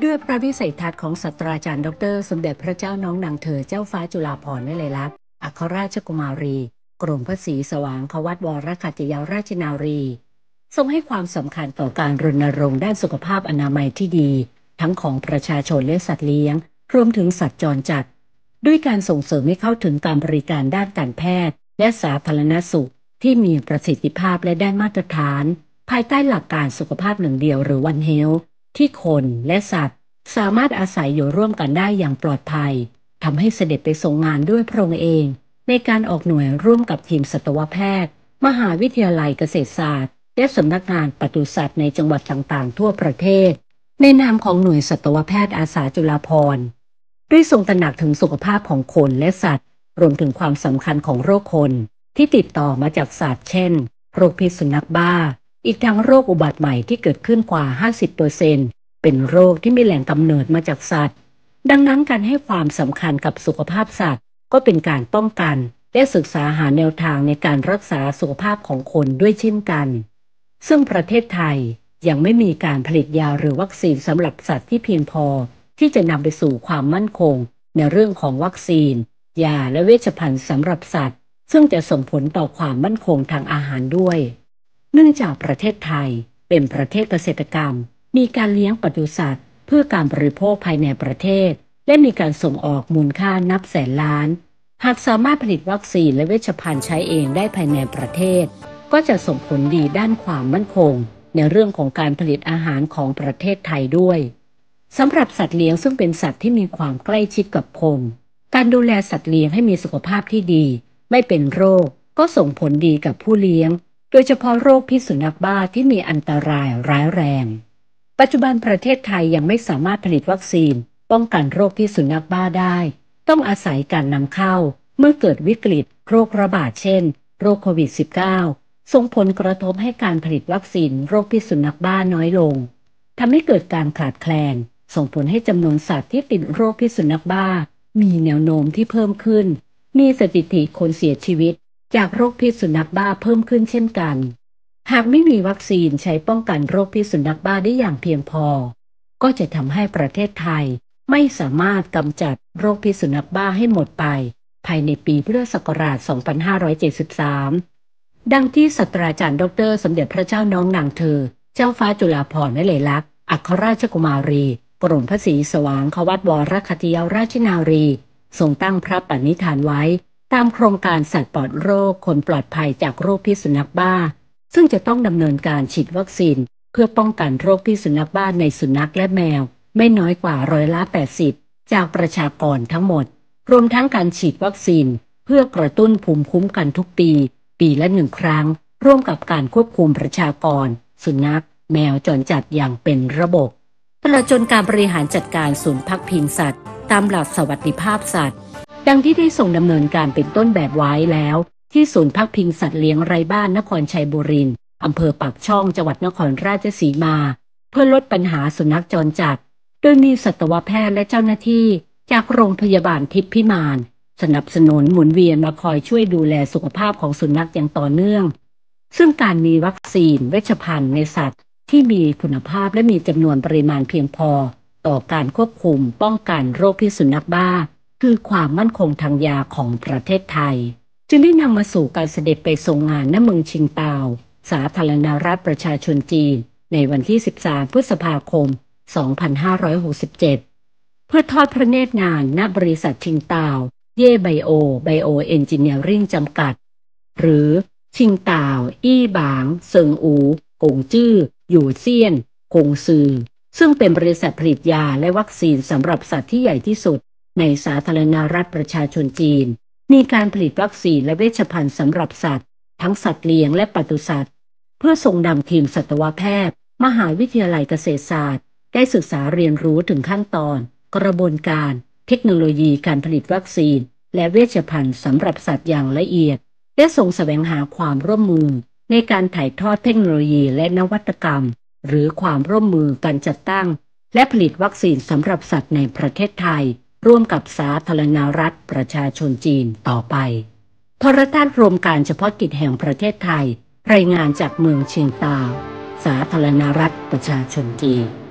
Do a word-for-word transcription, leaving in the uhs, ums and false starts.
ด้วยพระวิสัยทัศน์ของศาสตราจารย์ดรสมเด็จพระเจ้าน้องนางเธอเจ้าฟ้าจุฬาภรณ์วลัยลักษณ์อัครราชกุมารีกรมพระศรีสว่างควัตวรคัจยาราชนารีทรงให้ความสำคัญต่อการรณรงค์ด้านสุขภาพอนามัยที่ดีทั้งของประชาชนและสัตว์เลี้ยงรวมถึงสัตว์จรจัดด้วยการส่งเสริมให้เข้าถึงการบริการด้านการแพทย์และสาธารณสุขที่มีประสิทธิภาพและได้มาตรฐานภายใต้หลักการสุขภาพหนึ่งเดียวหรือ One Health ที่คนและสัตว์สามารถอาศัยอยู่ร่วมกันได้อย่างปลอดภัยทำให้เสด็จไปทรงงานด้วยพระองค์เองในการออกหน่วยร่วมกับทีมสัตวแพทย์มหาวิทยาลัยเกษตรศาสตร์และสำนักงานปศุสัตว์ในจังหวัดต่างๆทั่วประเทศในนามของหน่วยสัตวแพทย์อาสาจุฬาภรณ์ด้วยทรงตระหนักถึงสุขภาพของคนและสัตว์รวมถึงความสำคัญของโรคคนที่ติดต่อมาจากสัตว์เช่นโรคพิษสุนัขบ้าอีกทั้งโรคอุบัติใหม่ที่เกิดขึ้นกว่า ห้าสิบเปอร์เซ็นต์ เป็นโรคที่มีแหล่งกำเนิดมาจากสัตว์ดังนั้นการให้ความสำคัญกับสุขภาพสัตว์ก็เป็นการป้องกันและศึกษาหาแนวทางในการรักษาสุขภาพของคนด้วยเช่นกันซึ่งประเทศไทยยังไม่มีการผลิตยาหรือวัคซีนสำหรับสัตว์ที่เพียงพอที่จะนำไปสู่ความมั่นคงในเรื่องของวัคซีนยาและเวชภัณฑ์สำหรับสัตว์ซึ่งจะส่งผลต่อความมั่นคงทางอาหารด้วยเนื่องจากประเทศไทยเป็นประเทศเกษตรกรรมมีการเลี้ยงปศุสัตว์เพื่อการบริโภคภายในประเทศและมีการส่งออกมูลค่านับแสนล้านหากสามารถผลิตวัคซีนและเวชภัณฑ์ใช้เองได้ภายในประเทศก็จะส่งผลดีด้านความมั่นคงในเรื่องของการผลิตอาหารของประเทศไทยด้วยสำหรับสัตว์เลี้ยงซึ่งเป็นสัตว์ที่มีความใกล้ชิดกับคนการดูแลสัตว์เลี้ยงให้มีสุขภาพที่ดีไม่เป็นโรคก็ส่งผลดีกับผู้เลี้ยงโดยเฉพาะโรคพิษสุนัขบ้าที่มีอันตรายร้ายแรงปัจจุบันประเทศไทยยังไม่สามารถผลิตวัคซีนป้องกันโรคพิษสุนัขบ้าได้ต้องอาศัยการนำเข้าเมื่อเกิดวิกฤตโรคระบาดเช่นโรคโควิด สิบเก้า ส่งผลกระทบให้การผลิตวัคซีนโรคพิษสุนัขบ้าน้อยลงทำให้เกิดการขาดแคลนส่งผลให้จำนวนสัตว์ที่ติดโรคพิษสุนัขบ้ามีแนวโน้มที่เพิ่มขึ้นมีสถิติคนเสียชีวิตจากโรคพิษสุนัขบ้าเพิ่มขึ้นเช่นกันหากไม่มีวัคซีนใช้ป้องกันโรคพิษสุนัขบ้าได้อย่างเพียงพอก็จะทำให้ประเทศไทยไม่สามารถกำจัดโรคพิษสุนัขบ้าให้หมดไปภายในปีพุทธศักราช สองพันห้าร้อยเจ็ดสิบสาม ดังที่ศาสตราจารย์ดรสมเด็จพระเจ้าน้องนางเธอเจ้าฟ้าจุฬาภรณ์วลัยลักษณ์อัครราชกุมารีกรมพระศรีสว่างควัตวรคัจยาราชนารีทรงตั้งพระปณิธานไว้ตามโครงการสัตว์ปลอดโรคคนปลอดภัยจากโรคพิษสุนัขบ้าซึ่งจะต้องดำเนินการฉีดวัคซีนเพื่อป้องกันโรคพิษสุนัขบ้าในสุนัขและแมวไม่น้อยกว่าร้อยละแปดสิบจากประชากรทั้งหมดรวมทั้งการฉีดวัคซีนเพื่อกระตุ้นภูมิคุ้มกันทุกปีปีละหนึ่งครั้งร่วมกับการควบคุมประชากรสุนัขแมวจรจัดอย่างเป็นระบบตลอดจนการบริหารจัดการศูนย์พักพิงสัตว์ตามหลักสวัสดิภาพสัตว์ดังที่ได้ส่งดำเนินการเป็นต้นแบบไว้แล้วที่ศูนย์พักพิงสัตว์เลี้ยงไร้บ้านนครชัยบุรีอำเภอปากช่องจังหวัดนครราชสีมาเพื่อลดปัญหาสุนัขจรจัดโดยมีสัตวแพทย์และเจ้าหน้าที่จากโรงพยาบาลทิพย์พิมานสนับสนุนหมุนเวียนมาคอยช่วยดูแลสุขภาพของสุนัขอย่างต่อเนื่องซึ่งการมีวัคซีนเวชภัณฑ์ในสัตว์ที่มีคุณภาพและมีจำนวนปริมาณเพียงพอต่อการควบคุมป้องกันโรคพิษสุนัขบ้าคือความมั่นคงทางยาของประเทศไทยจึงได้นำมาสู่การเสด็จไปทรงงานณเมืองชิงเตาสาธารณรัฐประชาชนจีนในวันที่สิบสามพฤษภาคมสองพันห้าร้อยหกสิบเจ็ดเพื่อทอดพระเนตรงานณบริษัทชิงเตาเย่ไบโอไบโอเอนจิเนียริ่งจำกัดหรือชิงเตาอี้บางเซิงอูกงจื้อหยู่เซียนกงซือซึ่งเป็นบริษัทผลิตยาและวัคซีนสำหรับสัตว์ที่ใหญ่ที่สุดในสาธารณรัฐประชาชนจีนมีการผลิตวัคซีนและเวชภัณฑ์สำหรับสัตว์ทั้งสัตว์เลี้ยงและปศุสัตว์เพื่อส่งนำทีมสัตวแพทย์มหาวิทยาลัยเกษตรศาสตร์ได้ศึกษาเรียนรู้ถึงขั้นตอนกระบวนการเทคโนโลยีการผลิตวัคซีนและเวชภัณฑ์สำหรับสัตว์อย่างละเอียดและส่งแสวงหาความร่วมมือในการถ่ายทอดเทคโนโลยีและนวัตกรรมหรือความร่วมมือการจัดตั้งและผลิตวัคซีนสำหรับสัตว์ในประเทศไทยร่วมกับสาธารณรัฐประชาชนจีนต่อไปโทรทัศน์รวมการเฉพาะกิจแห่งประเทศไทยรายงานจากเมืองเชียงตาวสาธารณรัฐประชาชนจีน